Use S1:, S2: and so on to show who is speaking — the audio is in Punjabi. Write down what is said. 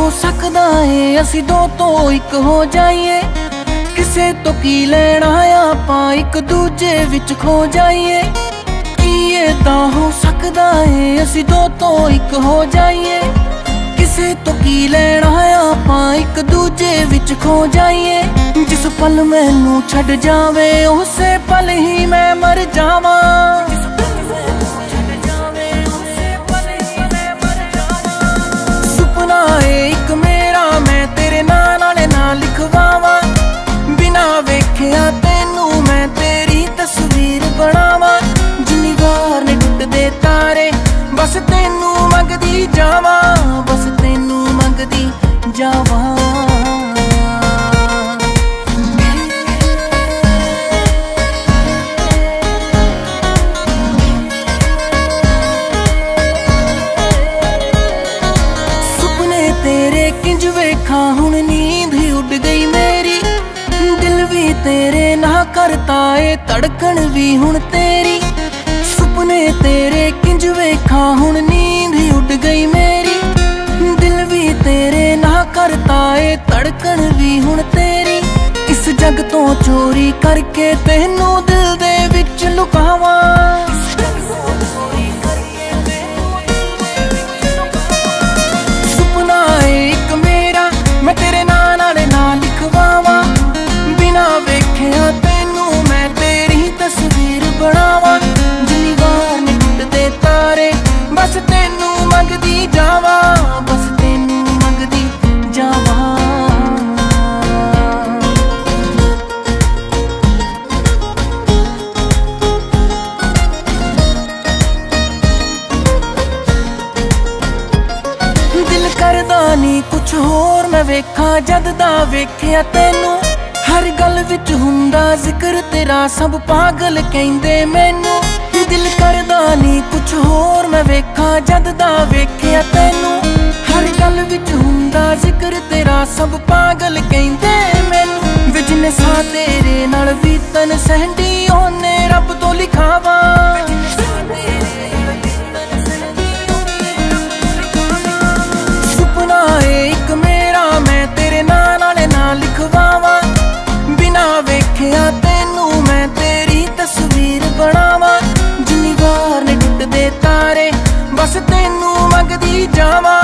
S1: ਸਕਦਾ ਏ ਅਸੀਂ ਦੋ ਤੋਂ ਇੱਕ ਹੋ ਜਾਈਏ। ਕਿਸੇ ਤੋਂ ਕੀ ਲੈਣਾ ਆਪਾਂ ਇੱਕ ਦੂਜੇ ਵਿੱਚ ਖੋ ਜਾਈਏ। ਕੀ ਇਹ ਤਾਂ ਹੋ ਸਕਦਾ ਏ ਅਸੀਂ ਦੋ ਤੋਂ ਇੱਕ ਹੋ ਜਾਈਏ। ਕਿਸੇ ਤੋਂ ਕੀ ਲੈਣਾ ਆਪਾਂ ਇੱਕ ਦੂਜੇ ਵਿੱਚ ਖੋ ਜਾਈਏ। ਜਿਸ ਪਲ ਮੈਨੂੰ ਛੱਡ ਜਾਵੇ ਉਸੇ ਪਲ ਹੀ ਮੈਂ ਮਰ ਜਾਵਾਂ। ਸੁਪਨਾ ਏ ਇੱਕ ਮੇਰਾ ਮੈਂ ਤੇਰੇ ਨਾਂ ਨਾਲੇ ਨਾ ਲਿਖਵਾਵਾਂ। ਬਿਨਾ ਵੇਖਿਆ ਤੈਨੂੰ ਮੈਂ ਤੇਰੀ ਤਸਵੀਰ ਬਣਾਵਾਂ। ਜਿੰਨੀ ਵਾਰ ਨੇ ਟੁੱਟਦੇ ਤਾਰੇ ਬਸ ਤੈਨੂੰ ਮੰਗਦੀ ਜਾਵਾਂ। ਬਸ ਤੈਨੂੰ ਮੰਗਦੀ ਜਾਵਾਂ। ਸੁਪਨੇ ਤੇਰੇ ਕਿੰਜ ਵੇਖਾਂ ਹੁਣ ਨੀਂਦ ਹੀ ਉੱਡ ਗਈ ਮੇਰੀ। ਦਿਲ ਵੀ ਤੇਰੇ ਨਾ ਕਰਤਾ ਏ ਧੜਕਣ ਵੀ ਹੁਣ ਤੇਰੀ। ਸੁਪਨੇ ਤੇਰੇ ਕਿੰਜ ਵੇਖਾਂ ਹੁਣ ਨੀਂਦ ਹੀ ਉੱਡ ਗਈ ਮੇਰੀ। ਦਿਲ ਵੀ ਤੇਰੇ ਨਾ ਕਰਤਾ ਏ ਧੜਕਣ ਵੀ ਹੁਣ ਤੇਰੀ। ਇਸ ਜੱਗ ਤੋਂ ਚੋਰੀ ਕਰਕੇ ਤੈਨੂੰ ਦਿਲ ਦੇ ਵਿੱਚ ਲੁਕਾਵਾਂ। ਸੁਪਨਾ ਏ ਇੱਕ ਮੇਰਾ ਮੈਂ ਤੇਰੇ ਨਾਂ ਨਾਲੇ ਨਾ ਲਿਖਵਾਵਾਂ। ਬਿਨਾ ਵੇਖਿਆ ਤੈਨੂੰ ਮੈਂ ਤੇਰੀ ਤਸਵੀਰ ਬਣਾਵਾਂ। ਜਿੰਨੀ ਵਾਰ ਨੇ ਟੁੱਟਦੇ ਤਾਰੇ ਬਸ ਤੈਨੂੰ ਮੰਗਦੀ ਜਾਵਾਂ। ਬਸ ਤੈਨੂੰ ਮੰਗਦੀ ਜਾਵਾਂ। ਦਿਲ ਕਰਦਾ ਨੀ ਕੁਛ ਹੋਰ ਮੈਂ ਵੇਖਾਂ ਜਦ ਦਾ ਵੇਖਿਆ ਤੈਨੂੰ। ਹਰ ਗੱਲ ਵਿੱਚ ਹੁੰਦਾ ਜ਼ਿਕਰ ਤੇਰਾ ਸਭ ਪਾਗਲ ਕਹਿੰਦੇ ਮੈਨੂੰ। ਦਿਲ ਕਰਦਾ ਨੀ ਕੁਛ ਹੋਰ ਮੈਂ ਵੇਖਾਂ ਜਦ ਦਾ ਵੇਖਿਆ ਤੈਨੂੰ। ਹਰ ਗੱਲ ਵਿੱਚ ਹੁੰਦਾ ਜ਼ਿਕਰ ਤੇਰਾ ਸਭ ਪਾਗਲ ਕਹਿੰਦੇ ਮੈਨੂੰ। ਵੇ ਜਿੰਨੇ ਸਾਹ ਤੇਰੇ ਨਾਲ ਬੀਤਣ ਸਹਿੰਦੀ ਉਹਨੇ ਰੱਬ ਤੋਂ ਲਿਖਾਵਾਂ। ਸੁਪਨਾ ਏ ਇੱਕ ਮੇਰਾ ਮੈਂ ਤੇਰੇ ਨਾਂ ਨਾਲੇ ਨਾ ਲਿਖਵਾਵਾਂ। ਬਿਨਾ ਵੇਖਿਆ ਤੈਨੂੰ ਮੈਂ ਤੇਰੀ ਤਸਵੀਰ ਬਣਾਵਾਂ। ਜਿੰਨੀ ਵਾਰ ਨੇ ਟੁੱਟਦੇ ਤਾਰੇ ਬਸ ਤੈਨੂੰ ਮੰਗਦੀ ਜਾਵਾਂ।